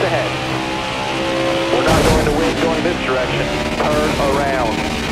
ahead. We're not going to win going this direction. Turn around.